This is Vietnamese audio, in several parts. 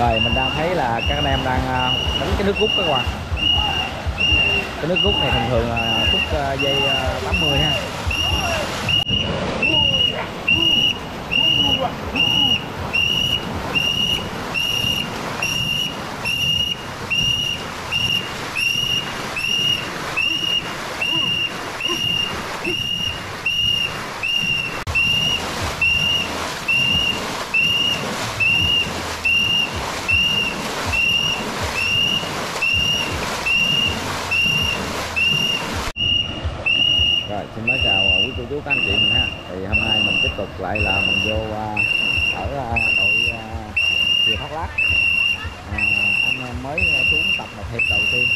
Rồi mình đang thấy là các anh em đang đánh cái nước rút các bạn. Cái nước rút này thường thường là rút dây 80 ha. Rồi xin mến chào quý cô chú các anh chị mình ha. Thì hôm nay mình tiếp tục lại là mình vô ở đội chùa Thác Lát. Anh em mới xuống tập một hiệp đầu tiên.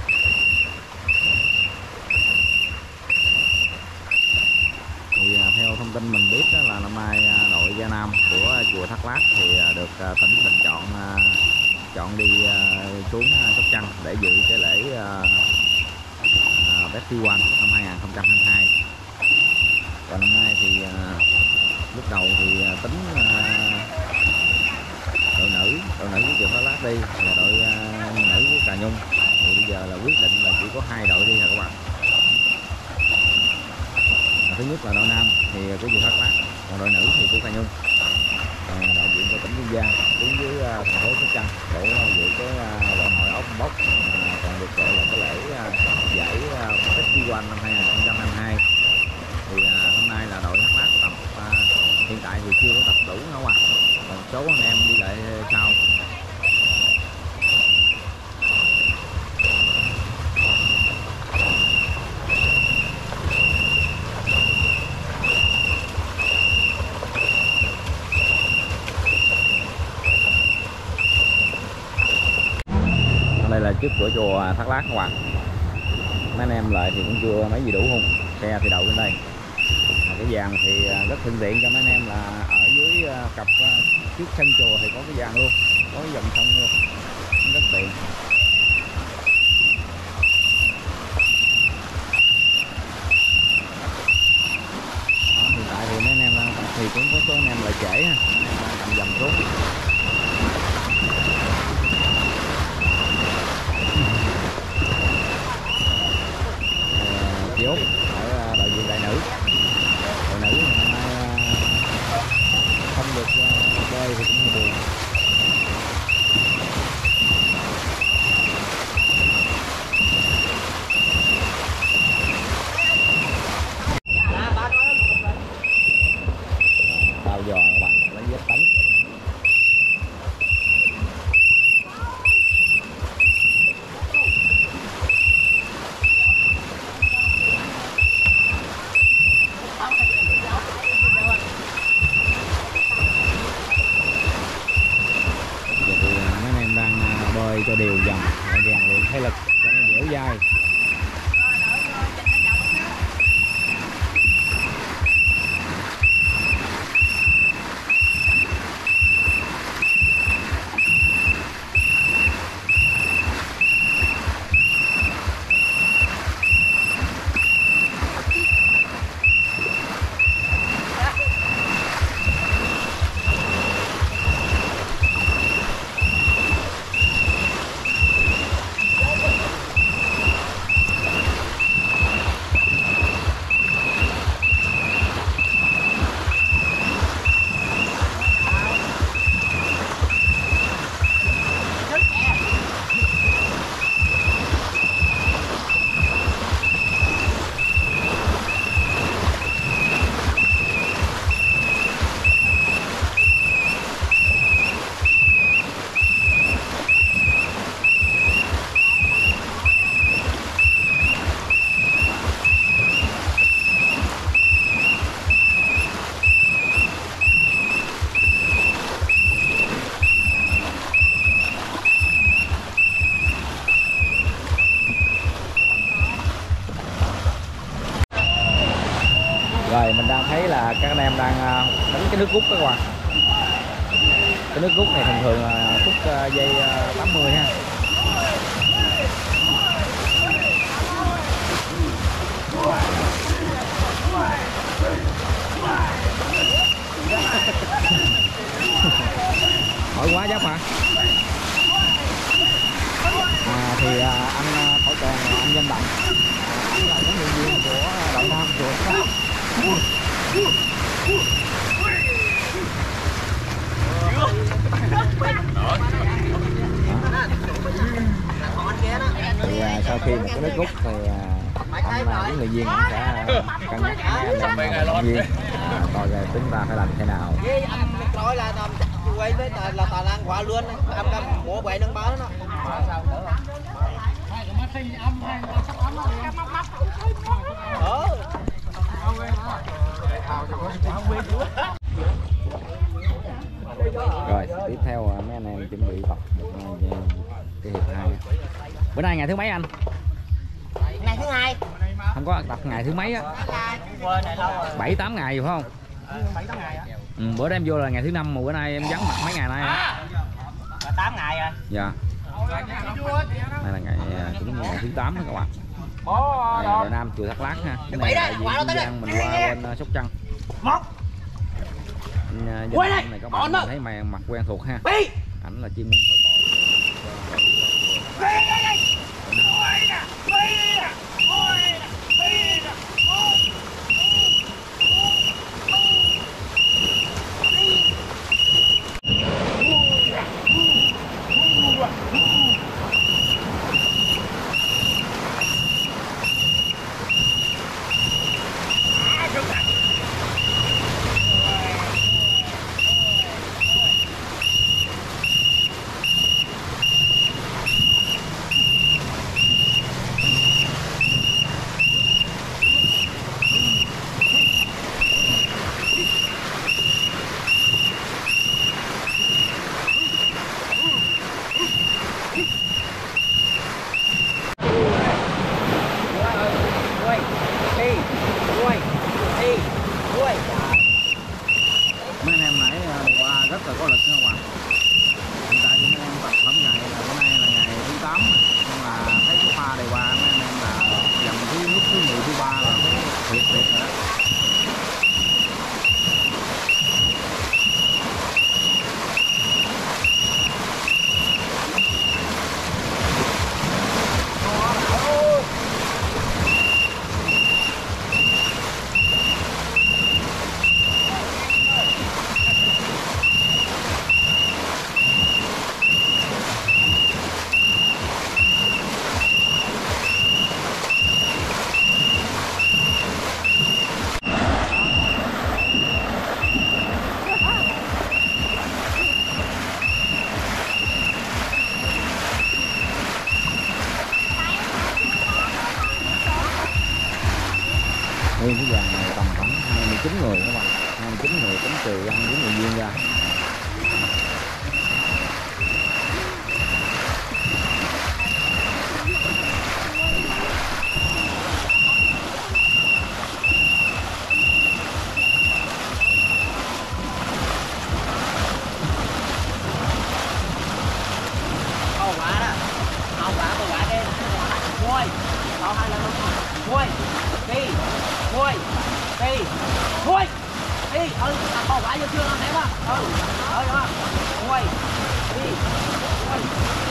Thì theo thông tin mình biết đó là năm nay đội Gia Nam của chùa Thác Lát thì được tỉnh Bình chọn đi xuống Sóc Trăng để dự cái lễ Festival năm 2022. Và năm nay thì lúc đầu thì tính đội nữ của chùa Thác Lát đi là đội nữ của Cà Nhung. Thì bây giờ là quyết định là chỉ có 2 đội đi thôi các bạn. Thứ nhất là đội nam thì của chùa Thác Lát, còn đội nữ thì của Cà Nhung. Đại diện của tỉnh Kiên Giang xuống dưới thành phố Sóc Trăng để dự cái lễ hội ốc bốc, còn được gọi là cái lễ giải Festival năm 2022. Thì hôm nay là đội Thác Lát tập hiện tại thì chưa có tập đủ nữa mà còn số anh em đi lại sau. Đây là trước cửa chùa Thác Lát các bạn. Mấy anh em lại thì cũng chưa mấy gì đủ không, xe thì đậu lên đây. Cái vàng thì rất thuận tiện cho mấy anh em là ở dưới cặp trước sân chùa thì có cái vàng luôn, có cái dòng sông luôn, rất tiện. Đó, hiện tại thì mấy anh em đang tập thì cũng có số anh em lại trễ ha, anh em đang cầm dầm xuống. Chị Út ở đội diện đại nữ. Đội nữ hôm nay không được bơi thì cũng hơi buồn. Bao giờ các bạn lấy vết tấn. Cho đều dòng rèn luyện thể lực cho nó dẻo dai. Rồi mình đang thấy là các anh em đang đánh cái nước rút các bạn. Cái nước rút này thường thường là rút dây 80 ha. Hỏi quá dốc hả? thì anh Thổi Tròn là anh Danh Động, anh là huấn luyện viên của đội nam chùa Thác Lát. Thì sau khi mà cái nước rút thì anh là huấn luyện viên sẽ cân nhắc mấy anh động viên coi chúng ta phải làm thế nào. Nói là quay với là Tà Lan quả luôn, âm cầm bộ quậy nâng báo đó. Rồi tiếp theo mấy anh em chuẩn bị tập cái hiệp 2. Bữa nay ngày thứ mấy anh? Ngày thứ 2. Không có tập ngày thứ mấy á? 7-8 ngày phải không? 7-8 ngày á. Bữa đó em vô là ngày thứ 5 mà bữa nay em vắng mặt mấy ngày nay hả? 8 ngày rồi. Dạ. Đây là ngày cũng ngày thứ 8 đó các bạn. Đội nam chùa Thác Lát ha. Cái này là diện Kiên Giang mình qua bên Sóc Trăng. Anh này các bạn thấy mày mặt quen thuộc ha. Ảnh là chuyên môn thổi còi. Mấy anh em nãy đi qua rất là có lực nha các bạn. Hiện tại thì mấy em tập hôm ngày là bữa nay là ngày thứ 8, nhưng mà thấy cái pha đi qua mấy anh em là dầm thứ nút thứ 10 thứ 3 là thiệt rồi đó. Nguyên cái dàn này tầm khoảng 29 người các bạn, 29 người tính trừ ăn với người viên ra. Không quả đó. Không quả tôi quả đi. Quay. Tao 2 lần luôn. Quay. Đi. Quay. Đi. Quay. Đi. Còn quả vô chưa nó ném á. Đó. Quay. Đi. Quay.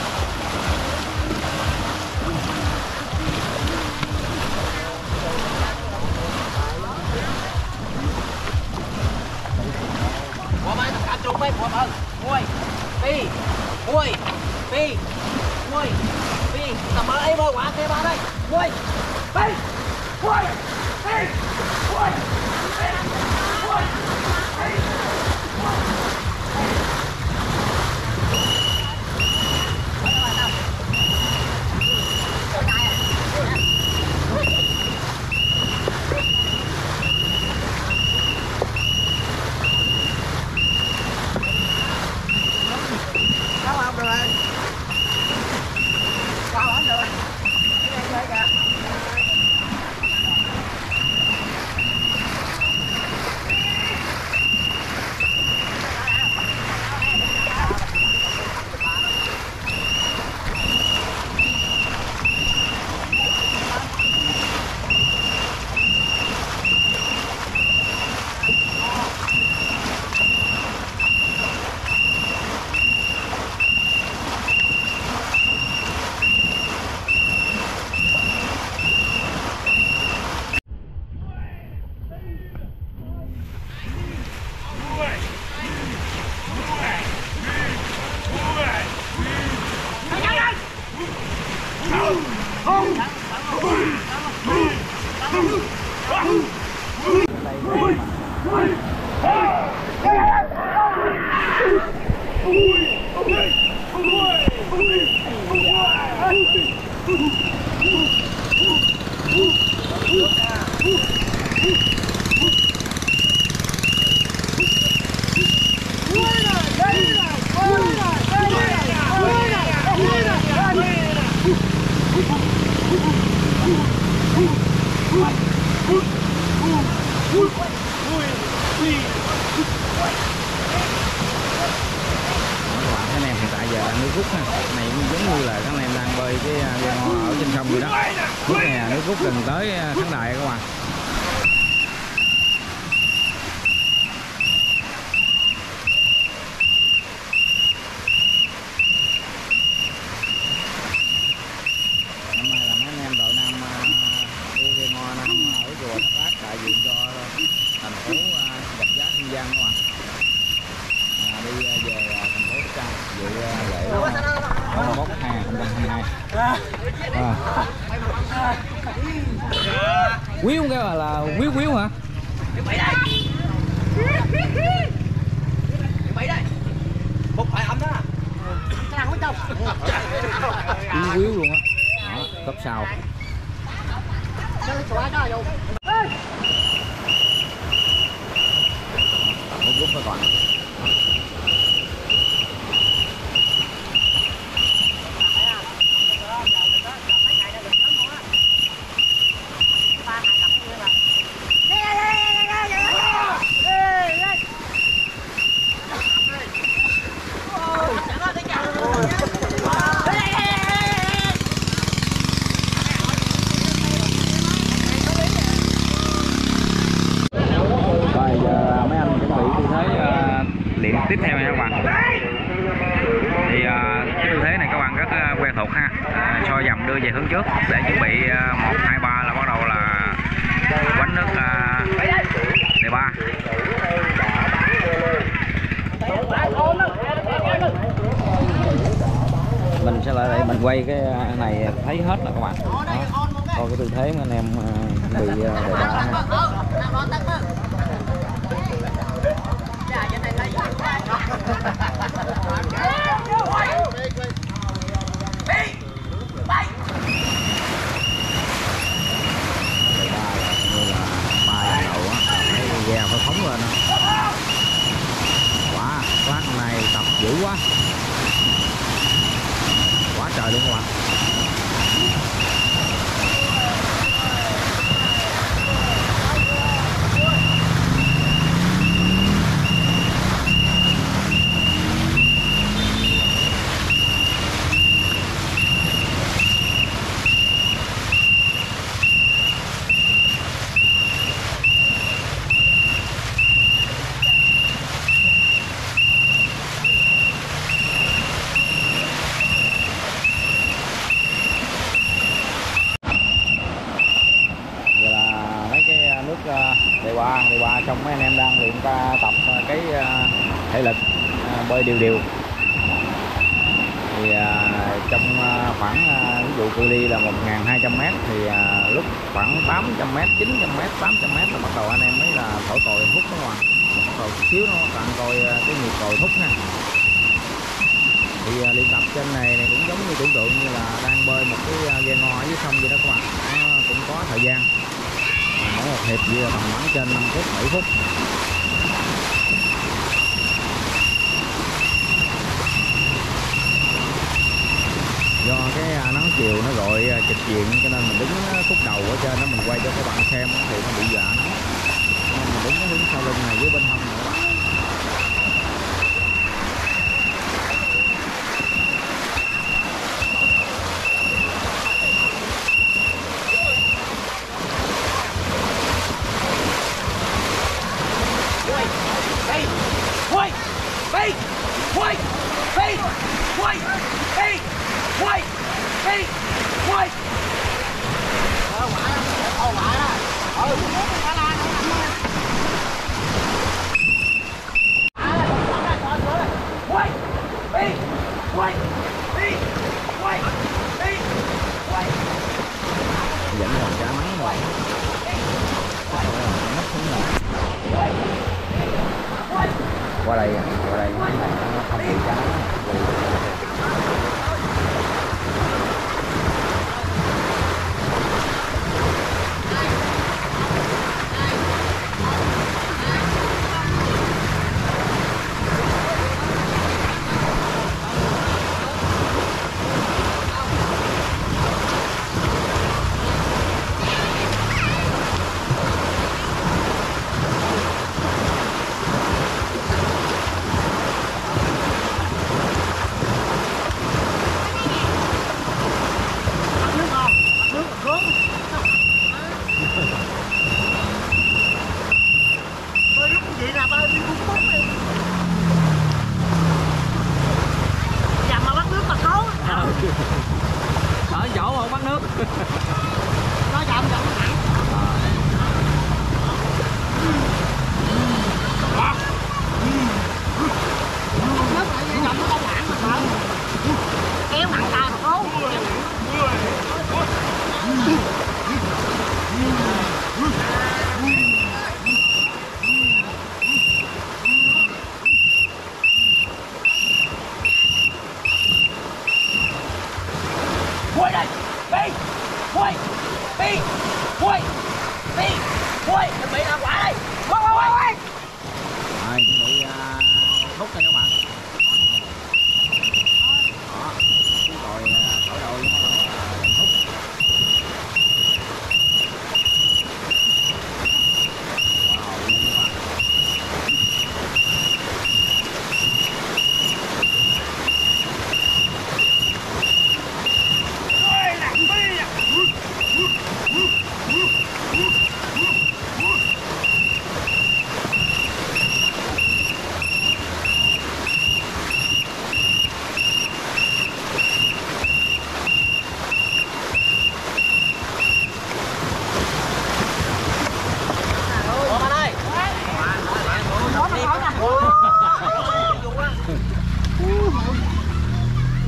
Quả máy tất cả chung mấy quả ơn. Quay. Đi. Quay. Đi. Quay. Đi. Tầm ở đây thôi quả kia ba đây. Quay. Đi. Quay. Đi. Quay. Đi. Quay. Đi. anh em hiện tại giờ đang nước rút ha, này cũng giống như là các anh em đang bơi cái ghe ngò ở trên sông vậy đó. Nước này nước rút gần tới khán đài các bạn. Năm nay là mấy anh em đội Nam đua ghe ngò Nam ở chùa Tháp Rác đại diện cho thành phố Rạch Giá Kiên Giang các bạn. Đi về thành phố Sóc Trăng dự lễ Con Bốc 2022. Quýu cái là quýu quýu hả? Một phải ấm đó. Quýu quýu luôn á. Đó, cấp sau. Một lúc thôi còn. Tiếp theo nha các bạn, thì cái tư thế này các bạn rất quen thuộc ha, soi dầm đưa về hướng trước để chuẩn bị 1, 2, 3 là bắt đầu là quánh nước đề ba. Mình sẽ lại đây mình quay cái này thấy hết là các bạn. Đó. Coi cái tư thế mà anh em bị đề ba. Ghe phải phóng lên. Wow, class này tập dữ quá. Quá trời luôn các bạn. Đề qua trong mấy anh em đang luyện tập cái thể lực bơi đều. Thì trong khoảng ví dụ cự ly là 1.200m thì lúc khoảng 800m, 900m, 800m là bắt đầu anh em mới là thổi còi hút nó ngoài. Bắt đầu chút xíu nó cần coi cái nhịp còi hút ha. Thì luyện tập trên này cũng giống như tưởng tượng như là đang bơi một cái ghe ngò ở dưới sông vậy đó các bạn. Nó cũng có thời gian. Mỗi một hiệp gì tầm khoảng trên 5 phút, 7 phút. Do cái nắng chiều nó gọi trực diện cho nên mình đứng khúc đầu ở trên đó mình quay cho các bạn xem thì nó bị dạ nắng. Nên mình đứng hướng sau lưng này với bên hông nữa các bạn. Dẫn vào cá nắng rồi. Qua đây nó không bị cá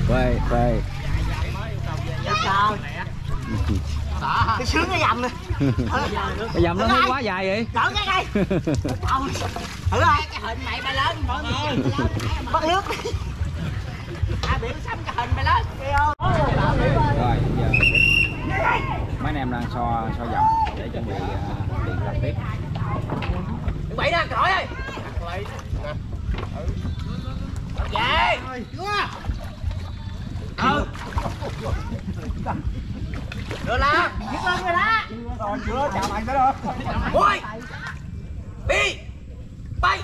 Phê phê. Sao? Cái sướng cái dầm nè. Cái dầm nó thấy quá dài vậy. Đỡ cái đây. Thử rồi. Cái hình mày ba lớn mọi người. Bắt nước. Biểu xăm cái hình mày lớn. Rồi giờ mấy anh em đang so dầm để chuẩn bị điện tập tiếp. Chuẩn bị nè, cõi ơi. Về. Đưa la. Giết lên rồi đó. Rồi chưa chào mày tới đâu. Ôi. Đi. Bay.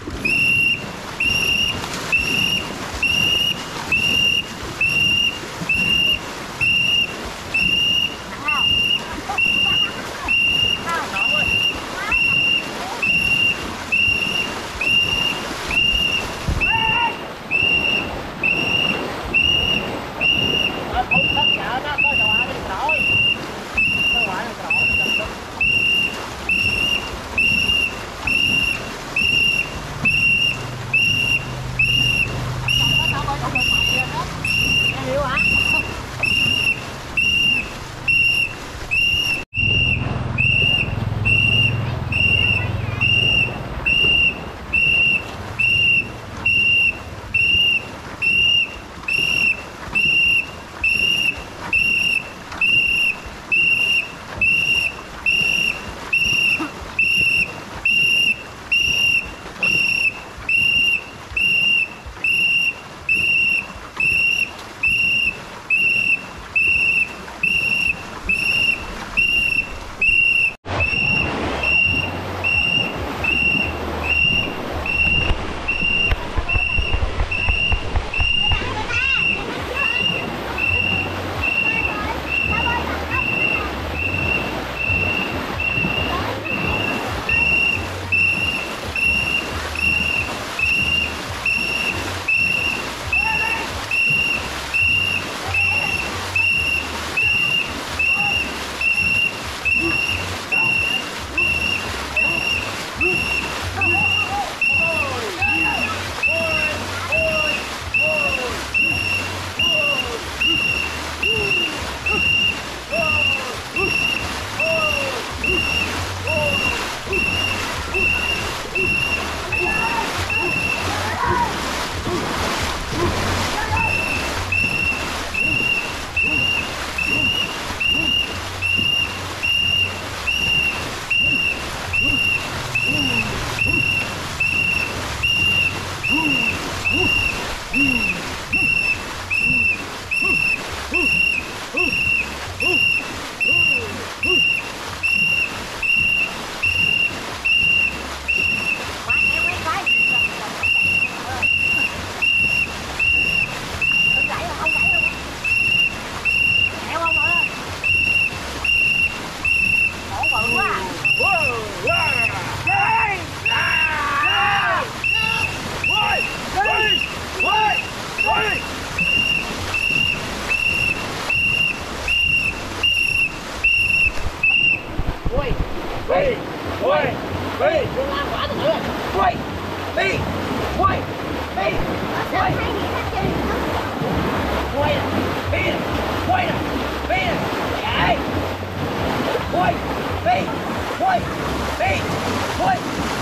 Quay,